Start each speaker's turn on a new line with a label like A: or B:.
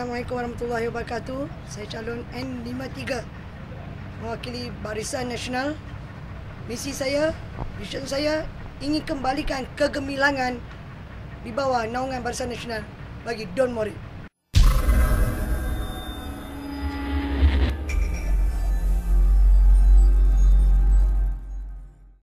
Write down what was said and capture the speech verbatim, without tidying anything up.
A: Assalamualaikum warahmatullahi wabarakatuh. Saya calon N lima tiga mewakili Barisan Nasional. Misi saya, vision saya ingin kembalikan kegemilangan di bawah naungan Barisan Nasional bagi Don Morit.